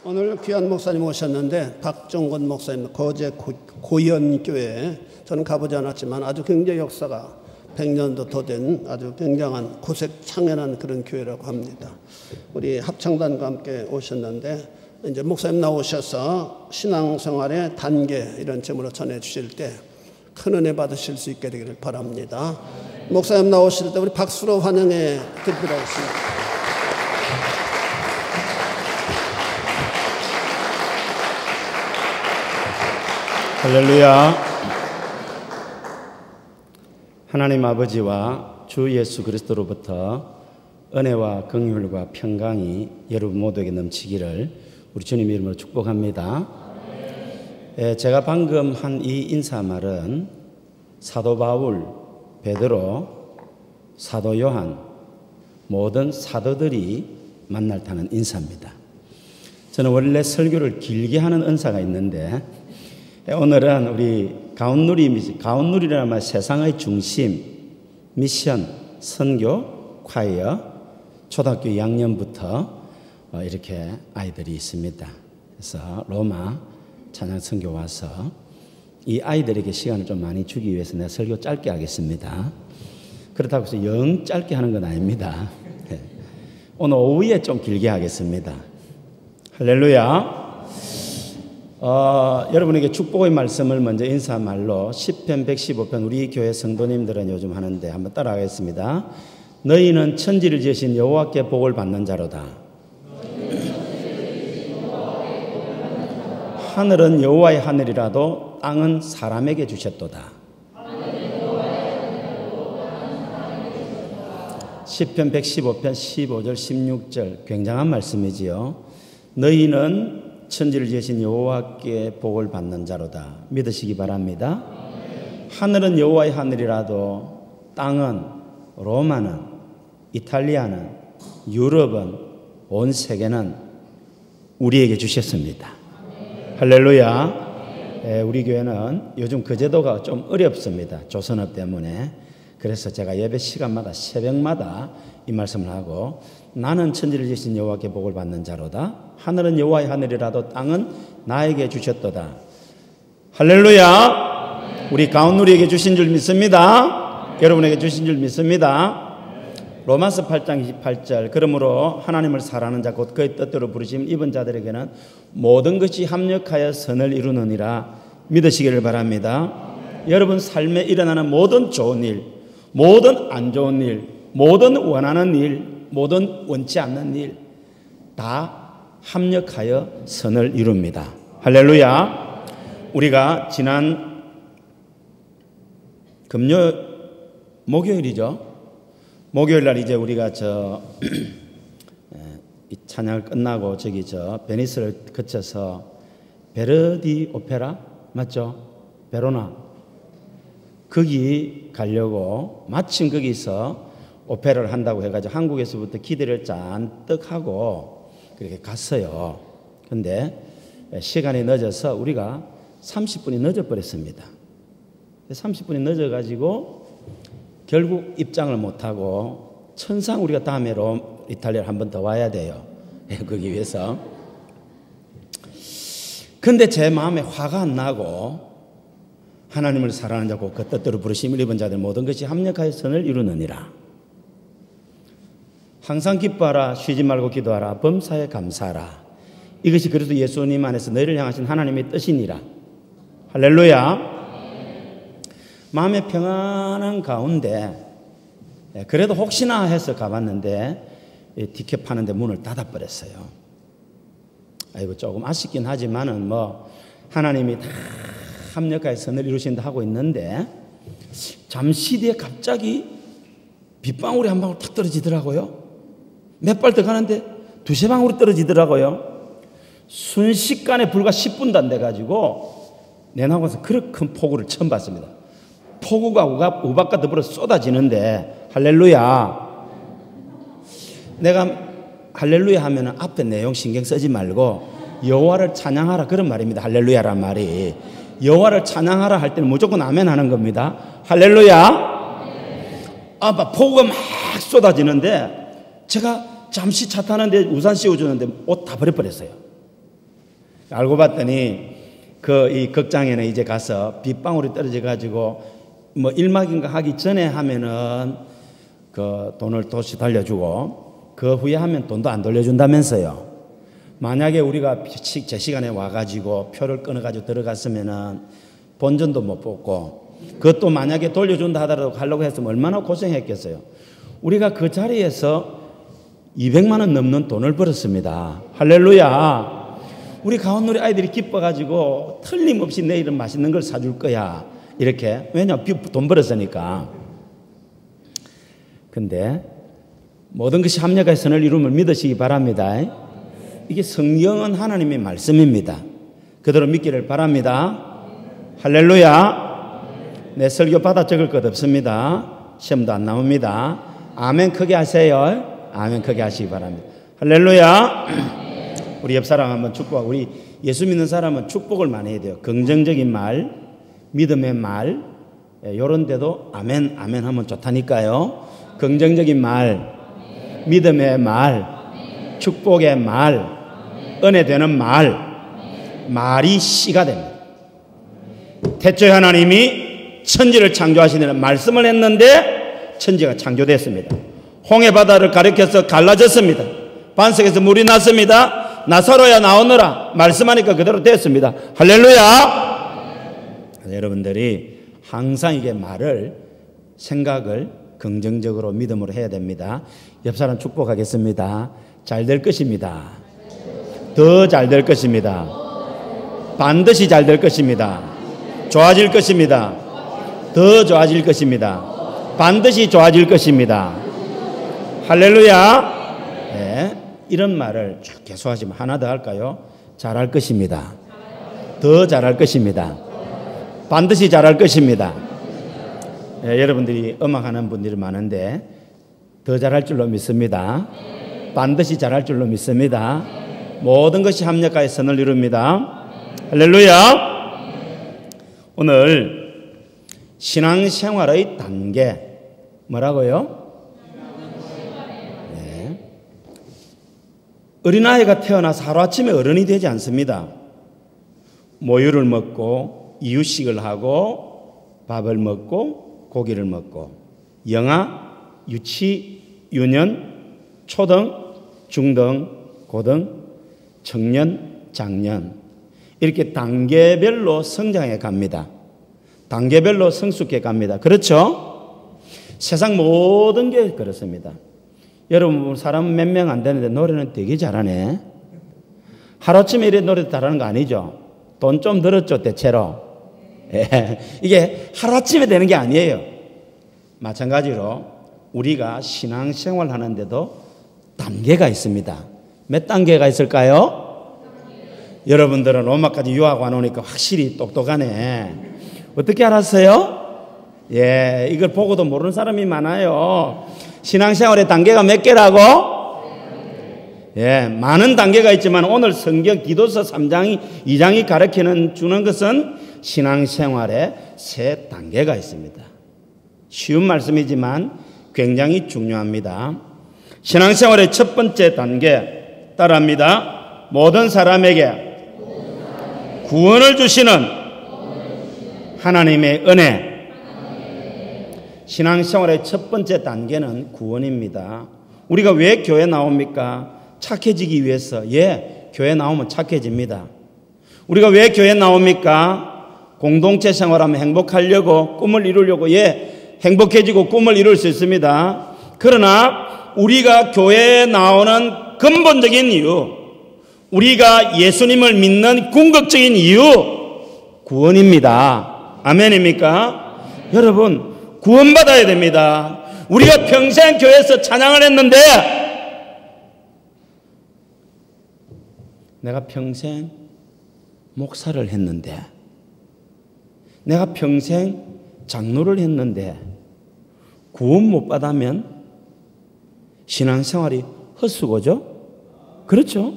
오늘 귀한 목사님 오셨는데 박종건 목사님 거제 고연교회 저는 가보지 않았지만 아주 굉장히 역사가 100년도 더 된 아주 굉장한 고색 창연한 그런 교회라고 합니다. 우리 합창단과 함께 오셨는데 이제 목사님 나오셔서 신앙생활의 단계 이런 제목으로 전해 주실 때 큰 은혜 받으실 수 있게 되기를 바랍니다. 목사님 나오실 때 우리 박수로 환영해 드리도록 하겠습니다. 할렐루야. 하나님 아버지와 주 예수 그리스도로부터 은혜와 긍휼과 평강이 여러분 모두에게 넘치기를 우리 주님 이름으로 축복합니다. 제가 방금 한 이 인사말은 사도 바울, 베드로, 사도 요한 모든 사도들이 만날 때 하는 인사입니다. 저는 원래 설교를 길게 하는 은사가 있는데 오늘은 우리 가온누리라는 말 세상의 중심, 미션, 선교, 콰이어, 초등학교 2학년부터 이렇게 아이들이 있습니다. 그래서 로마 찬양 선교 와서 이 아이들에게 시간을 좀 많이 주기 위해서 내가 설교 짧게 하겠습니다. 그렇다고 해서 영 짧게 하는 건 아닙니다. 오늘 오후에 좀 길게 하겠습니다. 할렐루야. 여러분에게 축복의 말씀을 먼저 인사말로 10편 115편 우리 교회 성도님들은 요즘 하는데 한번 따라하겠습니다. 너희는 천지를 지으신 여호와께 복을 받는 자로다. 하늘은 여호와의 하늘이라도 땅은 사람에게 주셨도다. 시편 115편 15절 16절 굉장한 말씀이지요. 너희는 천지를 지으신 여호와께 복을 받는 자로다. 믿으시기 바랍니다. 하늘은 여호와의 하늘이라도 땅은 로마는 이탈리아는 유럽은 온 세계는 우리에게 주셨습니다. 할렐루야. 우리 교회는 요즘 그 제도가 좀 어렵습니다. 조선업 때문에. 그래서 제가 예배 시간마다 새벽마다 이 말씀을 하고 나는 천지를 지으신 여호와께 복을 받는 자로다. 하늘은 여호와의 하늘이라도 땅은 나에게 주셨도다. 할렐루야. 우리 가온누리에게 주신 줄 믿습니다. 여러분에게 주신 줄 믿습니다. 로마서 8장 28절 그러므로 하나님을 사랑하는 자 곧 그의 뜻대로 부르심 입은 자들에게는 모든 것이 합력하여 선을 이루느니라 믿으시기를 바랍니다. 여러분 삶에 일어나는 모든 좋은 일, 모든 안 좋은 일, 모든 원하는 일, 모든 원치 않는 일 다 합력하여 선을 이룹니다. 할렐루야. 우리가 지난 목요일이죠. 목요일 날 이제 우리가 이 찬양을 끝나고 베니스를 거쳐서 베르디 오페라 맞죠? 베로나 거기 가려고 마침 거기서 오페라를 한다고 해가지고 한국에서부터 기대를 잔뜩 하고 그렇게 갔어요. 근데 시간이 늦어서 우리가 30분이 늦어버렸습니다. 30분이 늦어가지고 결국 입장을 못하고 천상 우리가 다음에 이탈리아를 한 번 더 와야 돼요. 거기 위해서. 근데 제 마음에 화가 안 나고 하나님을 사랑하는 자고 그 뜻대로 부르심을 입은 자들 모든 것이 합력하여 선을 이루느니라. 항상 기뻐하라. 쉬지 말고 기도하라. 범사에 감사하라. 이것이 그리스도 예수님 안에서 너희를 향하신 하나님의 뜻이니라. 할렐루야. 마음의 평안한 가운데 그래도 혹시나 해서 가봤는데 티켓 파는데 문을 닫아버렸어요. 아이고 조금 아쉽긴 하지만은 하나님이 다 합력하여 선을 이루신다 하고 있는데 잠시 뒤에 갑자기 빗방울이 한 방울 탁 떨어지더라고요. 몇 발 더 가는데 두세 방울이 떨어지더라고요. 순식간에 불과 10분도 안 돼가지고 내 나와서 그렇게 큰 폭우를 처음 봤습니다. 폭우가 우박과 더불어 쏟아지는데 할렐루야. 내가 할렐루야 하면 앞에 내용 신경 쓰지 말고 여호와를 찬양하라 그런 말입니다. 할렐루야란 말이 여호와를 찬양하라 할 때는 무조건 아멘 하는 겁니다. 할렐루야. 폭우가 막 쏟아지는데 제가 잠시 차 타는데 우산 씌워주는데 옷 다 버려버렸어요. 알고 봤더니 이 극장에는 이제 가서 빗방울이 떨어져 가지고 뭐 일막인가 하기 전에 하면은 그 돈을 도시 돌려주고 그 후에 하면 돈도 안 돌려준다면서요. 만약에 우리가 제 시간에 와가지고 표를 끊어가지고 들어갔으면은 본전도 못 뽑고 그것도 만약에 돌려준다 하더라도 가려고 했으면 얼마나 고생했겠어요. 우리가 그 자리에서 200만 원 넘는 돈을 벌었습니다. 할렐루야. 우리 가온누리 아이들이 기뻐가지고 틀림없이 내일은 맛있는 걸 사줄 거야. 이렇게. 왜냐하면 돈 벌었으니까. 근데 모든 것이 합력의 선을 이룸을 믿으시기 바랍니다. 이게 성경은 하나님의 말씀입니다. 그대로 믿기를 바랍니다. 할렐루야. 내 설교 받아 적을 것 없습니다. 시험도 안 나옵니다. 아멘 크게 하세요. 아멘 크게 하시기 바랍니다. 할렐루야. 우리 옆 사람 한번 축복하고, 우리 예수 믿는 사람은 축복을 많이 해야 돼요. 긍정적인 말, 믿음의 말, 이런 데도 아멘 아멘 하면 좋다니까요. 긍정적인 말, 믿음의 말, 축복의 말, 은혜 되는 말, 말이 씨가 됩니다. 태초에 하나님이 천지를 창조하시는 말씀을 했는데 천지가 창조됐습니다. 홍해 바다를 가리켜서 갈라졌습니다. 반석에서 물이 났습니다. 나사로야 나오너라 말씀하니까 그대로 됐습니다. 할렐루야. 여러분들이 항상 이게 말을, 생각을 긍정적으로 믿음으로 해야 됩니다. 옆 사람 축복하겠습니다. 잘 될 것입니다. 더 잘 될 것입니다. 반드시 잘 될 것입니다. 좋아질 것입니다. 더 좋아질 것입니다. 반드시 좋아질 것입니다. 할렐루야. 네, 이런 말을 쭉 계속 하시면 하나 더 할까요? 잘할 것입니다. 더 잘할 것입니다. 반드시 잘할 것입니다. 네, 여러분들이 음악하는 분들이 많은데 더 잘할 줄로 믿습니다. 반드시 잘할 줄로 믿습니다. 모든 것이 합력하여 선을 이룹니다. 할렐루야. 오늘 신앙생활의 단계 뭐라고요? 네. 어린아이가 태어나서 하루아침에 어른이 되지 않습니다. 모유를 먹고 이유식을 하고 밥을 먹고 고기를 먹고 영아, 유치, 유년, 초등, 중등, 고등, 청년, 장년 이렇게 단계별로 성장해 갑니다. 단계별로 성숙해 갑니다. 그렇죠? 세상 모든 게 그렇습니다. 여러분 사람 몇 명 안 되는데 노래는 되게 잘하네. 하루아침에 이래 노래 잘하는 거 아니죠? 돈 좀 들었죠 대체로. 예. 이게 하루아침에 되는 게 아니에요. 마찬가지로 우리가 신앙생활 하는데도 단계가 있습니다. 몇 단계가 있을까요? 여러분들은 로마까지 유학 와놓으니까 확실히 똑똑하네. 어떻게 알았어요? 예, 이걸 보고도 모르는 사람이 많아요. 신앙생활의 단계가 몇 개라고? 예, 많은 단계가 있지만 오늘 성경 기도서 3장이 2장이 가르치는 주는 것은 신앙생활에 3단계가 있습니다. 쉬운 말씀이지만 굉장히 중요합니다. 신앙생활의 첫 번째 단계 따라합니다. 모든 사람에게 구원을 주시는 하나님의 은혜. 신앙생활의 첫 번째 단계는 구원입니다. 우리가 왜 교회 나옵니까? 착해지기 위해서. 예, 교회 나오면 착해집니다. 우리가 왜 교회 나옵니까? 공동체 생활하면 행복하려고, 꿈을 이루려고. 예, 행복해지고 꿈을 이룰 수 있습니다. 그러나 우리가 교회에 나오는 근본적인 이유, 우리가 예수님을 믿는 궁극적인 이유, 구원입니다. 아멘입니까? 여러분, 구원받아야 됩니다. 우리가 평생 교회에서 찬양을 했는데 내가 평생 목사를 했는데 내가 평생 장로를 했는데 구원 못 받으면 신앙생활이 헛수고죠? 그렇죠?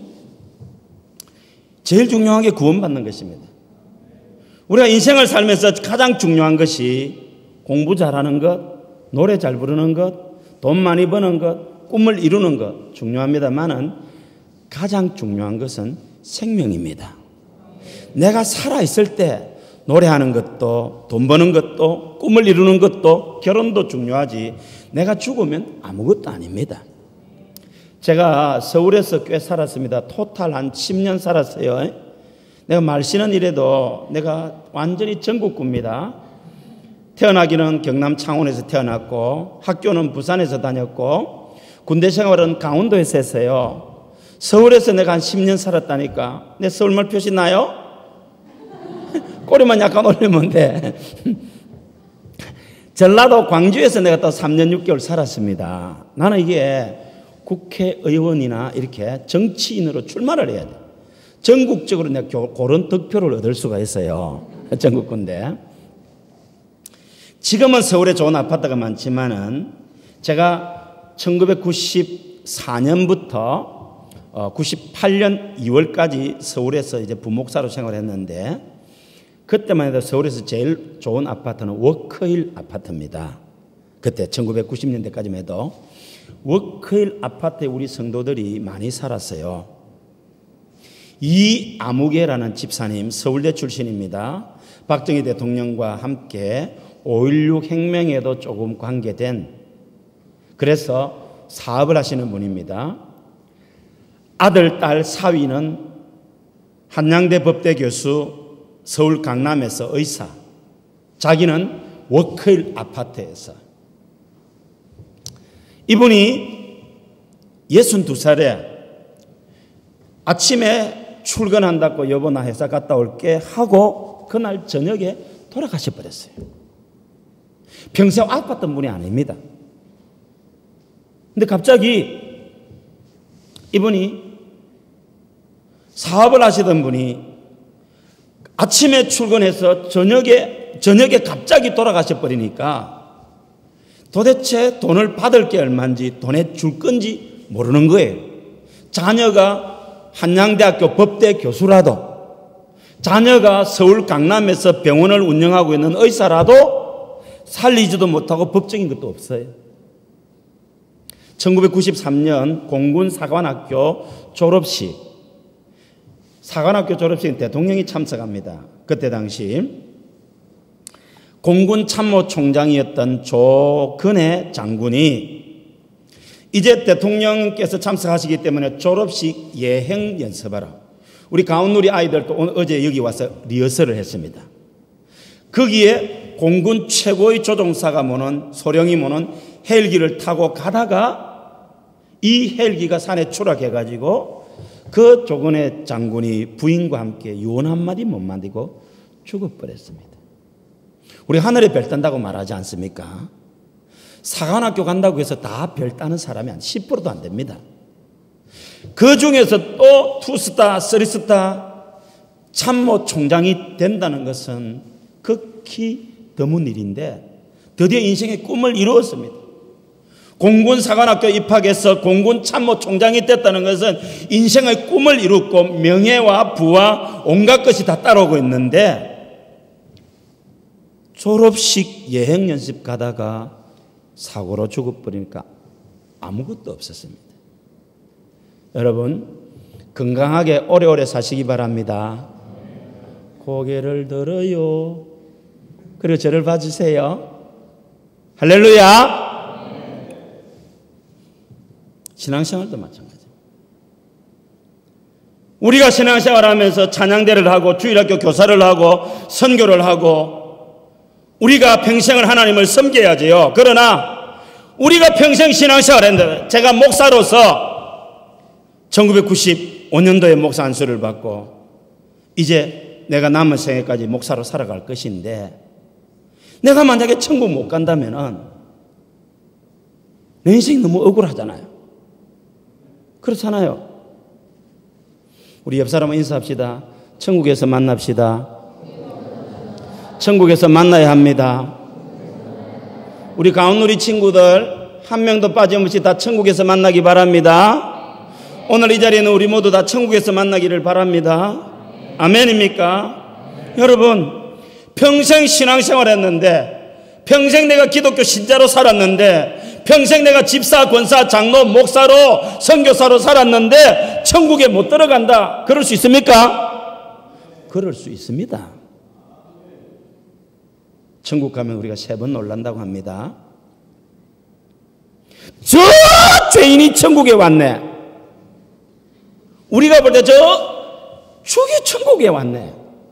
제일 중요한 게 구원받는 것입니다. 우리가 인생을 살면서 가장 중요한 것이 공부 잘하는 것, 노래 잘 부르는 것, 돈 많이 버는 것, 꿈을 이루는 것 중요합니다만은 가장 중요한 것은 생명입니다. 내가 살아있을 때 노래하는 것도 돈 버는 것도 꿈을 이루는 것도 결혼도 중요하지 내가 죽으면 아무것도 아닙니다. 제가 서울에서 꽤 살았습니다. 토탈 한 10년 살았어요. 내가 말씨는 이래도 내가 완전히 전국구입니다. 태어나기는 경남 창원에서 태어났고 학교는 부산에서 다녔고 군대 생활은 강원도에서 했어요. 서울에서 내가 한 10년 살았다니까. 내 서울말 표시 나요? 꼬리만 약간 올리면 돼. 전라도 광주에서 내가 또 3년 6개월 살았습니다. 나는 이게 국회의원이나 이렇게 정치인으로 출마를 해야 돼. 전국적으로 내가 그런 득표를 얻을 수가 있어요. 전국군데. 지금은 서울에 좋은 아파트가 많지만은 제가 1994년부터 98년 2월까지 서울에서 이제 부목사로 생활했는데 그때만 해도 서울에서 제일 좋은 아파트는 워크힐 아파트입니다. 그때 1990년대까지만 해도 워크힐 아파트에 우리 성도들이 많이 살았어요. 이아무개라는 집사님 서울대 출신입니다. 박정희 대통령과 함께 5.16 혁명에도 조금 관계된 그래서 사업을 하시는 분입니다. 아들, 딸 사위는 한양대 법대 교수, 서울 강남에서 의사, 자기는 워크힐 아파트에서. 이분이 62살에 아침에 출근한다고 여보 나 회사 갔다 올게 하고 그날 저녁에 돌아가셔 버렸어요. 평생 아팠던 분이 아닙니다. 근데 갑자기 이분이 사업을 하시던 분이 아침에 출근해서 저녁에 갑자기 돌아가셔 버리니까 도대체 돈을 받을 게 얼마인지 돈에 줄 건지 모르는 거예요. 자녀가 한양대학교 법대 교수라도 자녀가 서울 강남에서 병원을 운영하고 있는 의사라도 살리지도 못하고 법적인 것도 없어요. 1993년 공군 사관학교 졸업식 대통령이 참석합니다. 그때 당시 공군 참모총장이었던 조근혜 장군이 이제 대통령께서 참석하시기 때문에 졸업식 예행 연습하라. 우리 가온누리 아이들도 어제 여기 와서 리허설을 했습니다. 거기에 공군 최고의 조종사가 모는 소령이 모는 헬기를 타고 가다가 이 헬기가 산에 추락해가지고 그 조근혜 장군이 부인과 함께 유언 한마디 못 만들고 죽어버렸습니다. 우리 하늘에 별 딴다고 말하지 않습니까? 사관학교 간다고 해서 다 별 따는 사람이 한 10%도 안 됩니다. 그 중에서 또 2스타, 3스타 참모 총장이 된다는 것은 극히 드문 일인데 드디어 인생의 꿈을 이루었습니다. 공군 사관학교 입학해서 공군 참모 총장이 됐다는 것은 인생의 꿈을 이뤘고 명예와 부와 온갖 것이 다 따라오고 있는데 졸업식 예행 연습 가다가 사고로 죽어버리니까 아무것도 없었습니다. 여러분 건강하게 오래오래 사시기 바랍니다. 고개를 들어요. 그리고 저를 봐주세요. 할렐루야. 신앙생활도 마찬가지입니다. 우리가 신앙생활하면서 찬양대를 하고 주일학교 교사를 하고 선교를 하고 우리가 평생을 하나님을 섬겨야지요. 그러나 우리가 평생 신앙생활했는데 제가 목사로서 1995년도에 목사 안수를 받고 이제 내가 남은 생애까지 목사로 살아갈 것인데 내가 만약에 천국 못 간다면은 내 인생이 너무 억울하잖아요. 그렇잖아요. 우리 옆 사람 인사합시다. 천국에서 만납시다. 천국에서 만나야 합니다. 우리 가온누리 친구들 한 명도 빠짐없이 다 천국에서 만나기 바랍니다. 오늘 이 자리에는 우리 모두 다 천국에서 만나기를 바랍니다. 아멘입니까? 여러분 평생 신앙생활 했는데 평생 내가 기독교 신자로 살았는데 평생 내가 집사, 권사, 장로, 목사로 선교사로 살았는데 천국에 못 들어간다. 그럴 수 있습니까? 그럴 수 있습니다. 천국 가면 우리가 3번 놀란다고 합니다. 저 죄인이 천국에 왔네. 우리가 볼 때 저 저게 천국에 왔네.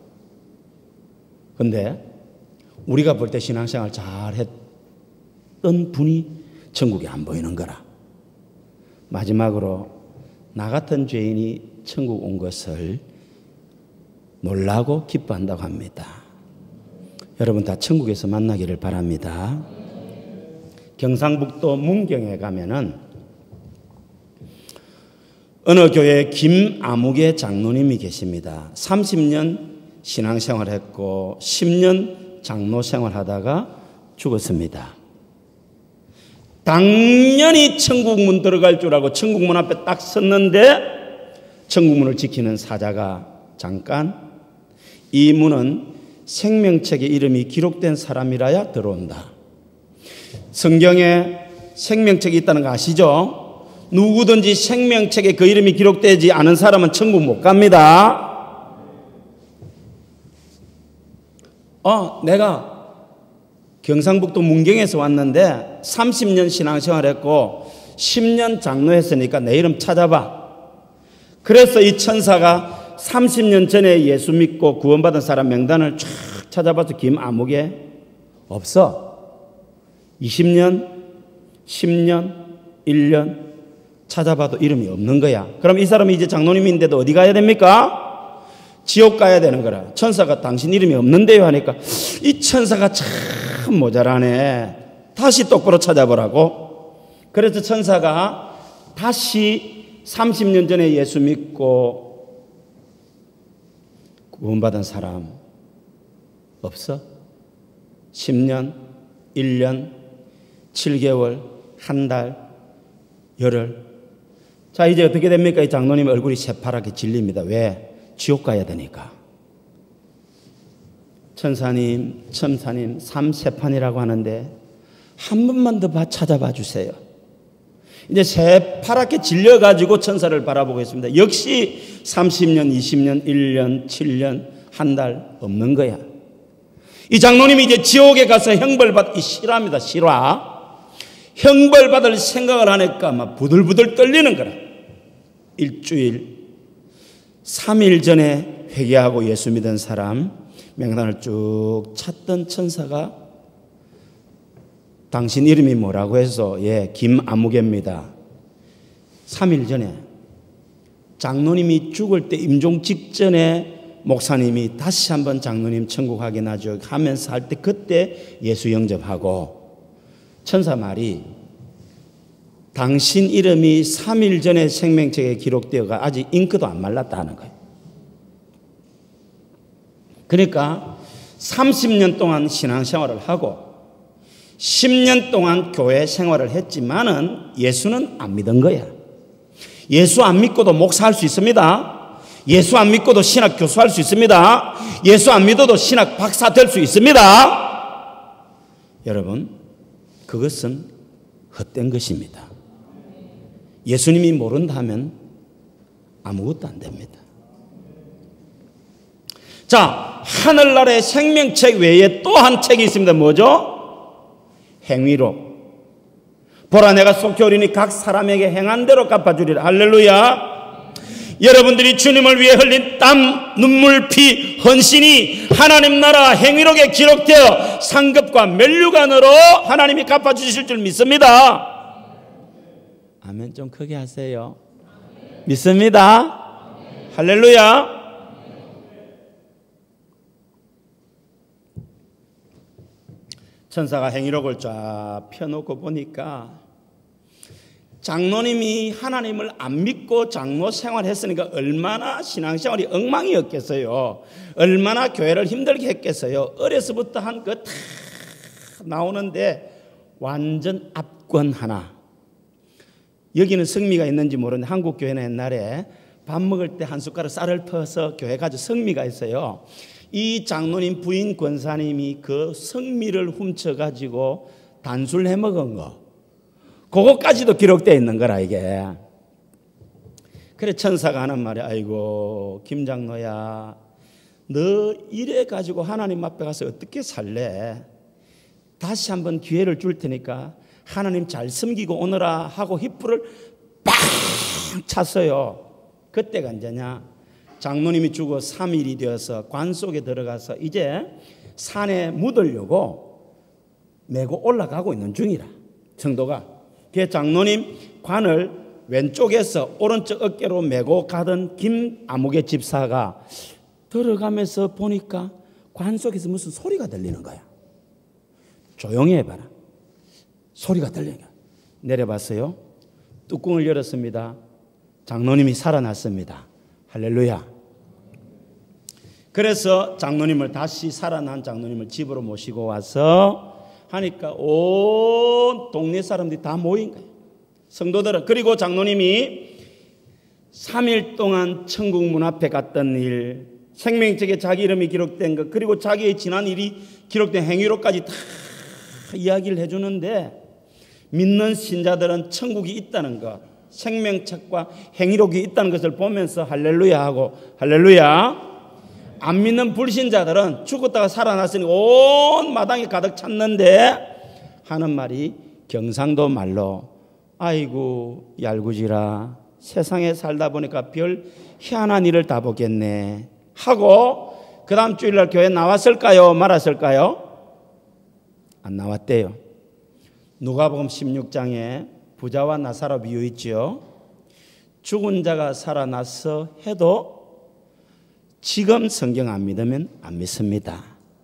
근데 우리가 볼 때 신앙생활 잘했던 분이 천국에 안 보이는 거라. 마지막으로 나 같은 죄인이 천국 온 것을 놀라고 기뻐한다고 합니다. 여러분 다 천국에서 만나기를 바랍니다. 경상북도 문경에 가면은 어느 교회에 김아무개 장로님이 계십니다. 30년 신앙생활했고 10년 장로 생활하다가 죽었습니다. 당연히 천국문 들어갈 줄 알고 천국문 앞에 딱 섰는데 천국문을 지키는 사자가 잠깐 이 문은 생명책에 이름이 기록된 사람이라야 들어온다. 성경에 생명책이 있다는 거 아시죠? 누구든지 생명책에 그 이름이 기록되지 않은 사람은 천국 못 갑니다. 내가 경상북도 문경에서 왔는데 30년 신앙생활했고 10년 장로했으니까 내 이름 찾아봐. 그래서 이 천사가 30년 전에 예수 믿고 구원받은 사람 명단을 쫙 찾아봐서 김아무개 없어. 20년, 10년, 1년 찾아봐도 이름이 없는 거야. 그럼 이 사람이 이제 장로님인데도 어디 가야 됩니까? 지옥 가야 되는 거라. 천사가 당신 이름이 없는데요 하니까 이 천사가 참 모자라네. 다시 똑바로 찾아보라고. 그래서 천사가 다시 30년 전에 예수 믿고 구원받은 사람 없어? 10년, 1년, 7개월, 한 달, 열흘. 자, 이제 어떻게 됩니까? 이 장로님 얼굴이 새파랗게 질립니다. 왜? 지옥 가야 되니까. 천사님, 천사님, 삼세판이라고 하는데 한 번만 더 찾아봐 주세요. 이제 새파랗게 질려가지고 천사를 바라보고 있습니다. 역시 30년, 20년, 1년, 7년, 한 달 없는 거야. 이 장로님이 이제 지옥에 가서 형벌받기 싫어합니다. 싫어. 형벌받을 생각을 하니까 막 부들부들 떨리는 거라. 일주일, 3일 전에 회개하고 예수 믿은 사람 명단을 쭉 찾던 천사가 당신 이름이 뭐라고 해서 김아무개입니다. 3일 전에 장로님이 죽을 때 임종 직전에 목사님이 다시 한번 장로님 천국 확인하죠 하면서 할 때 그때 예수 영접하고 천사 말이 당신 이름이 3일 전에 생명책에 기록되어가 아직 잉크도 안 말랐다 하는 거예요. 그러니까 30년 동안 신앙생활을 하고 10년 동안 교회 생활을 했지만은 예수는 안 믿은 거야. 예수 안 믿고도 목사할 수 있습니다. 예수 안 믿고도 신학 교수할 수 있습니다. 예수 안 믿어도 신학 박사 될 수 있습니다. 여러분, 그것은 헛된 것입니다. 예수님이 모른다 하면 아무것도 안 됩니다. 자, 하늘나라의 생명책 외에 또 한 책이 있습니다. 뭐죠? 행위록. 보라, 내가 속히 오리니 각 사람에게 행한 대로 갚아주리라. 할렐루야. 여러분들이 주님을 위해 흘린 땀, 눈물, 피, 헌신이 하나님 나라 행위록에 기록되어 상급과 면류관으로 하나님이 갚아주실 줄 믿습니다. 아멘 좀 크게 하세요. 믿습니다. 할렐루야. 천사가 행위록을 쫙 펴놓고 보니까 장로님이 하나님을 안 믿고 장로 생활했으니까 얼마나 신앙생활이 엉망이었겠어요. 얼마나 교회를 힘들게 했겠어요. 어려서부터 한 거 다 나오는데 완전 압권 하나. 여기는 성미가 있는지 모르는데 한국 교회는 옛날에 밥 먹을 때 한 숟가락 쌀을 퍼서 교회 가지고 성미가 있어요. 이 장로님 부인 권사님이 그 성미를 훔쳐가지고 단술 해먹은 거 그거까지도 기록되어 있는 거라 이게. 그래 천사가 하는 말이 아이고 김 장로야 너 이래 가지고 하나님 앞에 가서 어떻게 살래? 다시 한번 기회를 줄 테니까 하나님 잘 섬기고 오너라 하고 휘불을 빵 찼어요. 그때가 언제냐? 장로님이 죽어 3일이 되어서 관 속에 들어가서 이제 산에 묻으려고 메고 올라가고 있는 중이라. 성도가. 그 장로님 관을 왼쪽에서 오른쪽 어깨로 메고 가던 김아무개 집사가 들어가면서 보니까 관 속에서 무슨 소리가 들리는 거야. 조용히 해봐라. 소리가 들리는 거야. 내려봤어요. 뚜껑을 열었습니다. 장로님이 살아났습니다. 할렐루야. 그래서 장로님을 다시 살아난 장로님을 집으로 모시고 와서 하니까 온 동네 사람들이 다 모인 거예요. 성도들은. 그리고 장로님이 3일 동안 천국 문 앞에 갔던 일, 생명책에 자기 이름이 기록된 것, 그리고 자기의 지난 일이 기록된 행위로까지 다 이야기를 해주는데 믿는 신자들은 천국이 있다는 것, 생명책과 행위록이 있다는 것을 보면서 할렐루야 하고 할렐루야. 안 믿는 불신자들은 죽었다가 살아났으니 온 마당에 가득 찼는데 하는 말이 경상도 말로 아이고 얄구지라 세상에 살다 보니까 별 희한한 일을 다 보겠네 하고 그 다음 주일날 교회 나왔을까요? 말았을까요? 안 나왔대요. 누가복음 16장에 부자와 나사로 비유 있죠. 죽은 자가 살아났어 해도 지금 성경 안 믿으면 안 믿습니다.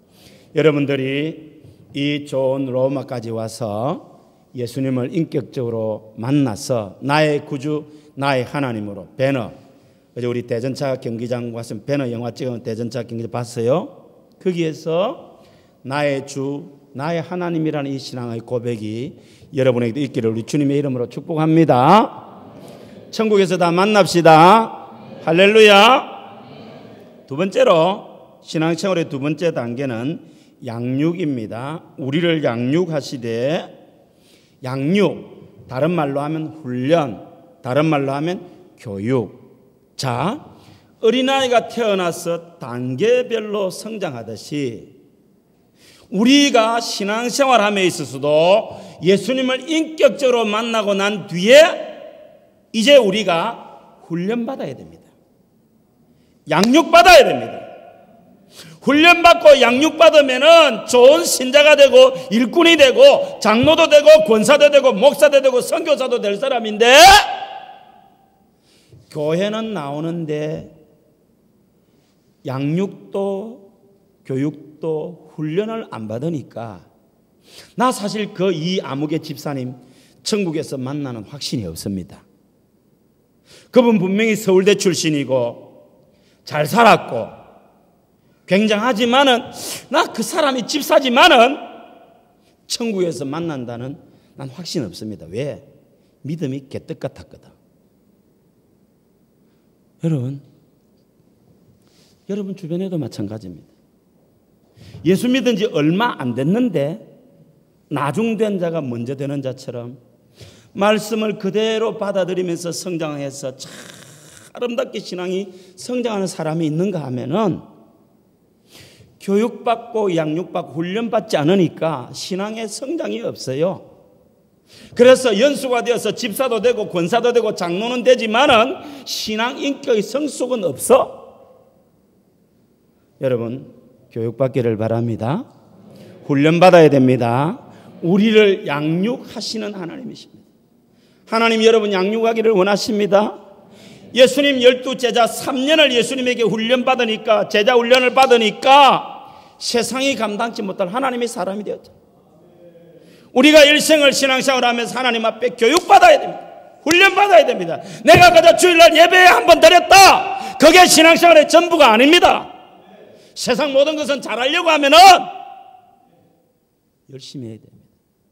여러분들이 이 좋은 로마까지 와서 예수님을 인격적으로 만나서 나의 구주, 나의 하나님으로 배너, 어제 우리 대전차 경기장 갔으면 배너 영화 찍으면 대전차 경기장 봤어요. 거기에서 나의 주, 나의 하나님이라는 이 신앙의 고백이 여러분에게도 있기를 우리 주님의 이름으로 축복합니다. 천국에서 다 만납시다. 할렐루야. 두 번째로 신앙생활의 두 번째 단계는 양육입니다. 우리를 양육하시되, 양육, 다른 말로 하면 훈련, 다른 말로 하면 교육. 자, 어린아이가 태어나서 단계별로 성장하듯이 우리가 신앙생활함에 있어서도 예수님을 인격적으로 만나고 난 뒤에 이제 우리가 훈련받아야 됩니다. 양육받아야 됩니다. 훈련받고 양육받으면 좋은 신자가 되고 일꾼이 되고 장로도 되고 권사도 되고 목사도 되고 선교사도 될 사람인데 교회는 나오는데 양육도 교육도 훈련을 안 받으니까 나 사실 이 아무개 집사님 천국에서 만나는 확신이 없습니다. 그분 분명히 서울대 출신이고 잘 살았고 굉장하지만은 나 그 사람이 집사지만은 천국에서 만난다는 난 확신 없습니다. 왜? 믿음이 개떡 같았거든. 여러분 주변에도 마찬가지입니다. 예수 믿은 지 얼마 안 됐는데 나중된 자가 먼저 되는 자처럼 말씀을 그대로 받아들이면서 성장해서 참 아름답게 신앙이 성장하는 사람이 있는가 하면은 교육받고 양육받고 훈련받지 않으니까 신앙의 성장이 없어요. 그래서 연수가 되어서 집사도 되고 권사도 되고 장로는 되지만은 신앙 인격의 성숙은 없어. 여러분 교육받기를 바랍니다. 훈련받아야 됩니다. 우리를 양육하시는 하나님이십니다. 하나님 여러분 양육하기를 원하십니다. 예수님 12제자 3년을 예수님에게 훈련받으니까 제자 훈련을 받으니까 세상이 감당치 못할 하나님의 사람이 되었죠. 우리가 일생을 신앙생활하면서 하나님 앞에 교육받아야 됩니다. 훈련받아야 됩니다. 내가 그저 주일날 예배에 한번 드렸다. 그게 신앙생활의 전부가 아닙니다. 세상 모든 것은 잘하려고 하면은 열심히 해야 됩니다.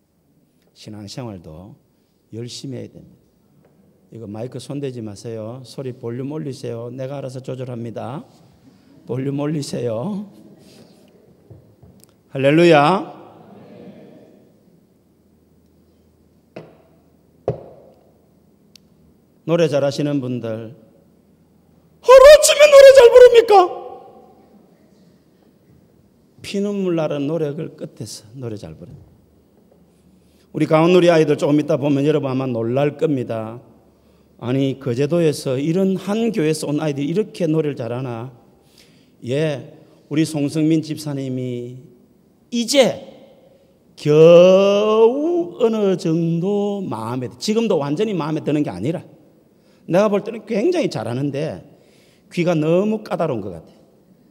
신앙생활도 열심히 해야 됩니다. 이거 마이크 손대지 마세요. 소리 볼륨 올리세요. 내가 알아서 조절합니다. 볼륨 올리세요. 할렐루야. 노래 잘하시는 분들 하루아침에 노래 잘 부릅니까? 피눈물 나는 노력을 끝에서 노래 잘 부르는. 우리 가온누리 아이들 조금 이따 보면 여러분 아마 놀랄 겁니다. 아니 거제도에서 이런 한 교회에서 온 아이들이 이렇게 노래를 잘하나. 예, 우리 송성민 집사님이 이제 겨우 어느 정도 지금도 완전히 마음에 드는 게 아니라 내가 볼 때는 굉장히 잘하는데 귀가 너무 까다로운 것 같아요.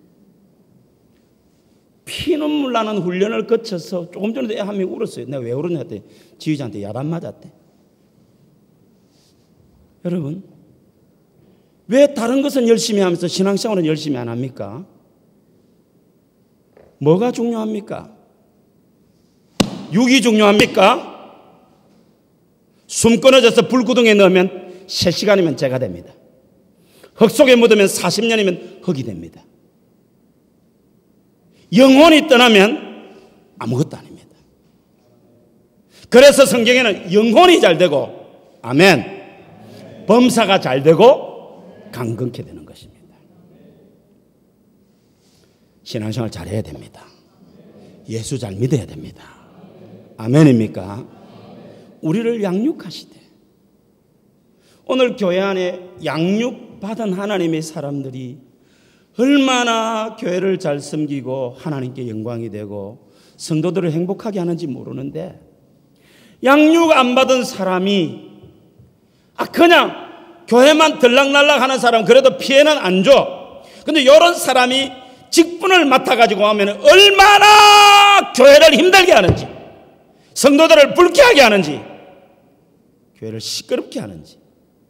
피눈물 나는 훈련을 거쳐서 조금 전에도 애 한 명이 울었어요. 내가 왜 울었냐 했더니 지휘자한테 야단 맞았대. 여러분, 왜 다른 것은 열심히 하면서 신앙생활은 열심히 안 합니까? 뭐가 중요합니까? 육이 중요합니까? 숨 끊어져서 불구덩이에 넣으면 3시간이면 재가 됩니다. 흙 속에 묻으면 40년이면 흙이 됩니다. 영혼이 떠나면 아무것도 아닙니다. 그래서 성경에는 영혼이 잘 되고, 아멘, 범사가 잘 되고 강건케 되는 것입니다. 신앙생활 잘해야 됩니다. 예수 잘 믿어야 됩니다. 아멘입니까? 우리를 양육하시되 오늘 교회 안에 양육받은 하나님의 사람들이 얼마나 교회를 잘 섬기고 하나님께 영광이 되고 성도들을 행복하게 하는지 모르는데, 양육 안 받은 사람이 그냥 교회만 들락날락 하는 사람 그래도 피해는 안 줘. 근데 이런 사람이 직분을 맡아가지고 하면 얼마나 교회를 힘들게 하는지, 성도들을 불쾌하게 하는지, 교회를 시끄럽게 하는지,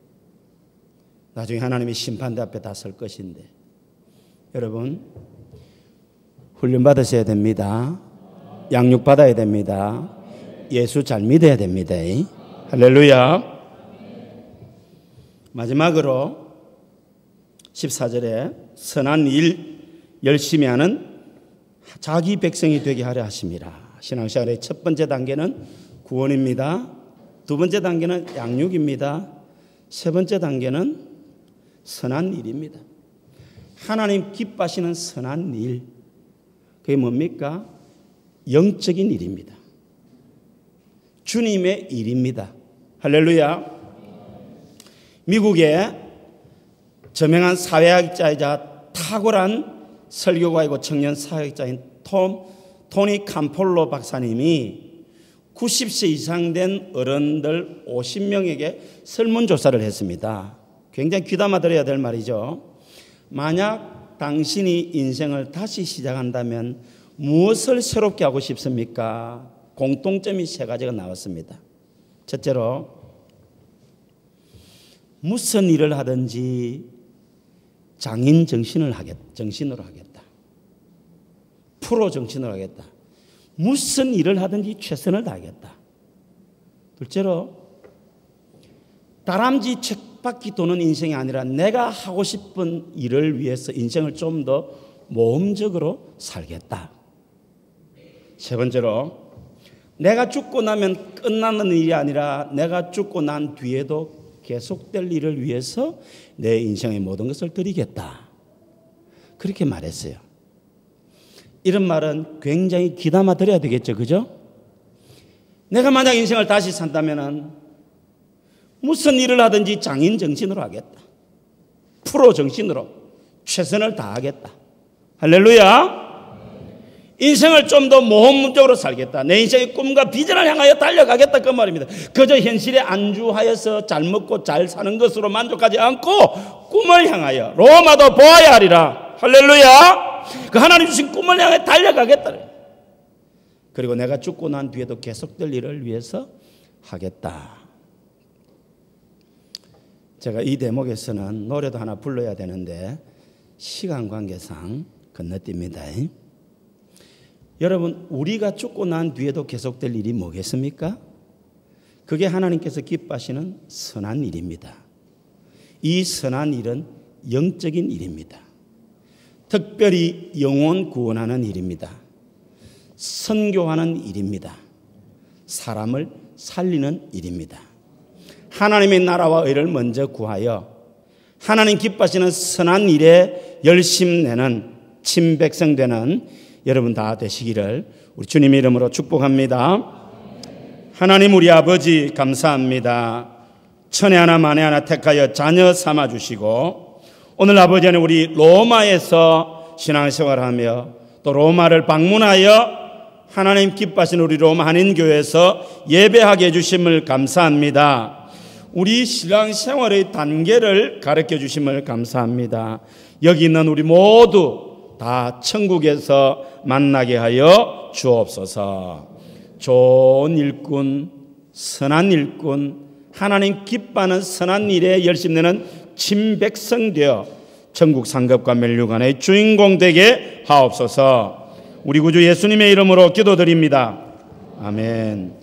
나중에 하나님의 심판대 앞에 다 설 것인데, 여러분 훈련 받으셔야 됩니다. 양육 받아야 됩니다. 예수 잘 믿어야 됩니다. 할렐루야. 마지막으로 14절에 선한 일 열심히 하는 자기 백성이 되게 하려 하심이라. 신앙생활의 첫 번째 단계는 구원입니다. 두 번째 단계는 양육입니다. 세 번째 단계는 선한 일입니다. 하나님 기뻐하시는 선한 일, 그게 뭡니까? 영적인 일입니다. 주님의 일입니다. 할렐루야. 미국의 저명한 사회학자이자 탁월한 설교가이고 청년 사회학자인 토니 캄폴로 박사님이 90세 이상 된 어른들 50명에게 설문조사를 했습니다. 굉장히 귀담아 들어야 될 말이죠. 만약 당신이 인생을 다시 시작한다면 무엇을 새롭게 하고 싶습니까? 공통점이 3가지가 나왔습니다. 첫째로, 무슨 일을 하든지 장인 정신으로 하겠다. 프로 정신으로 하겠다. 무슨 일을 하든지 최선을 다하겠다. 둘째로, 다람쥐 쳇바퀴 도는 인생이 아니라 내가 하고 싶은 일을 위해서 인생을 좀 더 모험적으로 살겠다. 세 번째로, 내가 죽고 나면 끝나는 일이 아니라 내가 죽고 난 뒤에도 계속될 일을 위해서 내 인생의 모든 것을 드리겠다. 그렇게 말했어요. 이런 말은 굉장히 귀담아 들어야 되겠죠, 그죠? 내가 만약 인생을 다시 산다면은 무슨 일을 하든지 장인 정신으로 하겠다. 프로 정신으로 최선을 다하겠다. 할렐루야. 인생을 좀 더 모험적으로 살겠다. 내 인생의 꿈과 비전을 향하여 달려가겠다, 그 말입니다. 그저 현실에 안주하여서 잘 먹고 잘 사는 것으로 만족하지 않고 꿈을 향하여 로마도 보아야 하리라. 할렐루야. 그 하나님 주신 꿈을 향해 달려가겠다. 그리고 내가 죽고 난 뒤에도 계속될 일을 위해서 하겠다. 제가 이 대목에서는 노래도 하나 불러야 되는데 시간 관계상 건너뜁니다. 여러분, 우리가 죽고 난 뒤에도 계속될 일이 뭐겠습니까? 그게 하나님께서 기뻐하시는 선한 일입니다. 이 선한 일은 영적인 일입니다. 특별히 영혼 구원하는 일입니다. 선교하는 일입니다. 사람을 살리는 일입니다. 하나님의 나라와 의를 먼저 구하여 하나님 기뻐하시는 선한 일에 열심 내는 친백성 되는 여러분 다 되시기를 우리 주님의 이름으로 축복합니다. 하나님 우리 아버지 감사합니다. 천에 하나 만에 하나 택하여 자녀 삼아주시고 오늘 아버지 하나님 우리 로마에서 신앙생활하며 또 로마를 방문하여 하나님 기뻐하시는 우리 로마 한인교회에서 예배하게 해주심을 감사합니다. 우리 신앙생활의 단계를 가르쳐 주심을 감사합니다. 여기 있는 우리 모두 다 천국에서 만나게 하여 주옵소서. 좋은 일꾼, 선한 일꾼, 하나님 기뻐하는 선한 일에 열심 내는 친백성 되어 천국 상급과 멸류관의 주인공 되게 하옵소서. 우리 구주 예수님의 이름으로 기도드립니다. 아멘.